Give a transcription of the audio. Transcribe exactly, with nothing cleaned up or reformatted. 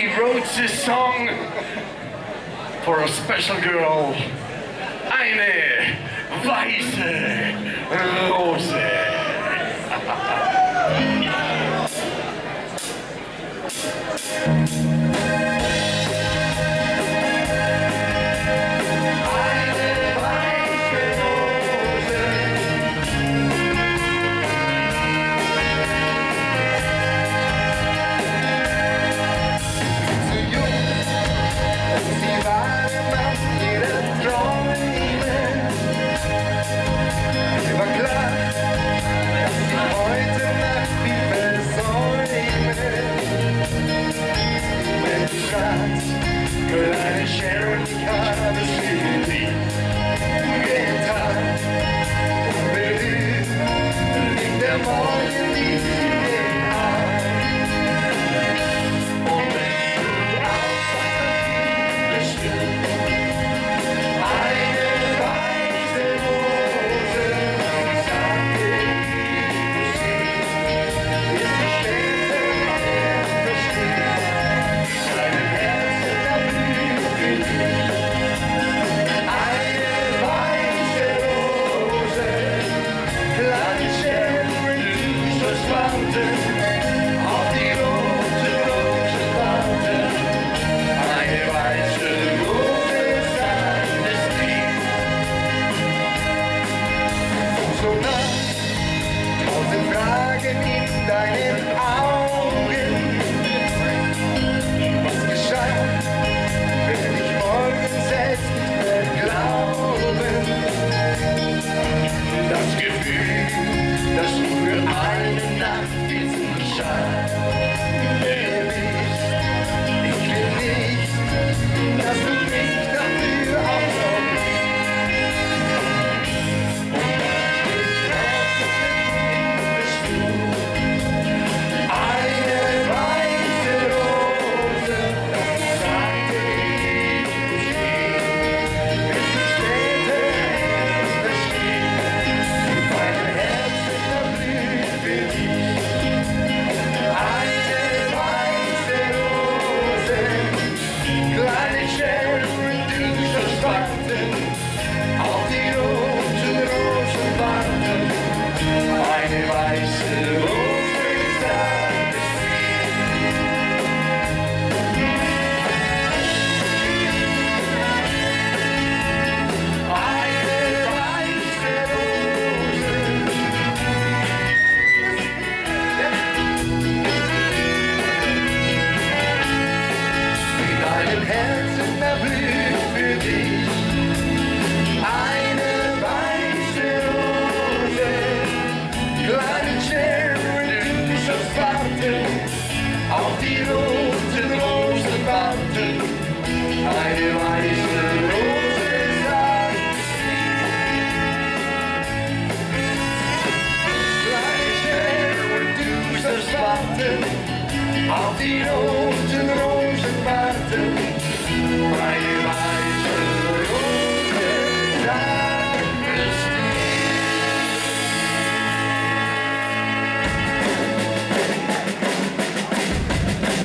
wrote this song for a special girl. Eine weiße Rose. Kleine Sharon, ich habe es für dich getan. Unberührt liegt der Morgen nicht in den Armen. Und wenn du aufwachst, dann bestimmt eine weiße Rose. Ich sagte, wie du siehst, ist die später erst bestimmt. Deine Herzen auf die Rose.